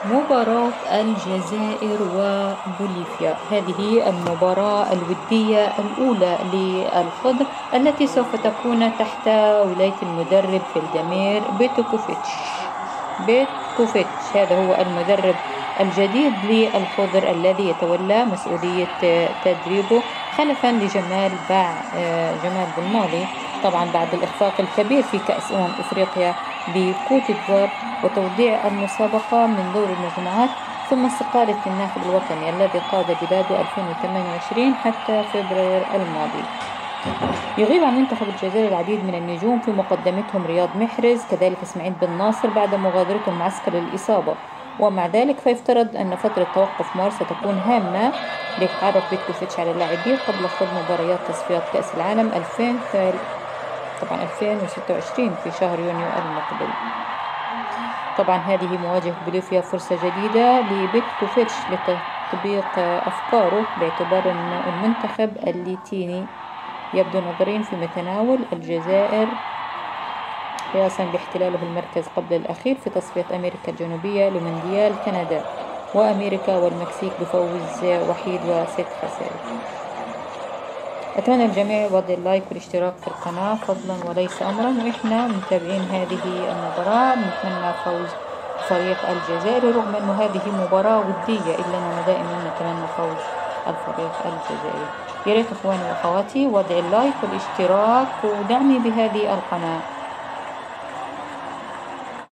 مباراة الجزائر وبوليفيا، هذه المباراة الودية الأولى للخضر التي سوف تكون تحت ولاية المدرب فيلدمير بيتكوفيتش. هذا هو المدرب الجديد للخضر الذي يتولى مسؤولية تدريبه خلفا لجمال جمال بالماضي، طبعا بعد الإخفاق الكبير في كأس أفريقيا بكوت ديفوار وتوضيع المسابقة من دور المجموعات، ثم استقالة الناخب الوطني الذي قاد بلاده 2028 حتى فبراير الماضي. يغيب عن منتخب الجزائر العديد من النجوم في مقدمتهم رياض محرز، كذلك اسماعيل بن ناصر بعد مغادرته المعسكر للإصابة، ومع ذلك فيفترض أن فترة توقف مارس ستكون هامة ليتعرف بيتكوفيتش على اللاعبين قبل خوض مباريات تصفيات كأس العالم 2026 في شهر يونيو المقبل. طبعا هذه مواجهة بوليفيا فرصة جديدة لبيتكوفيتش لتطبيق أفكاره، باعتبار أن المنتخب الليتيني يبدو نظريا في متناول الجزائر قياسا باحتلاله المركز قبل الأخير في تصفية أمريكا الجنوبية لمونديال كندا، وأمريكا والمكسيك بفوز وحيد و6 خسائر. أتمنى الجميع وضع اللايك والاشتراك في القناة فضلا وليس أمرا، وإحنا متابعين هذه المباراة نتمنى فوز فريق الجزائر، رغم أن هذه مباراة ودية إلا أننا دائما نتمنى فوز الفريق الجزائري. يا ريت إخواني وأخواتي وضع اللايك والاشتراك ودعمي بهذه القناة.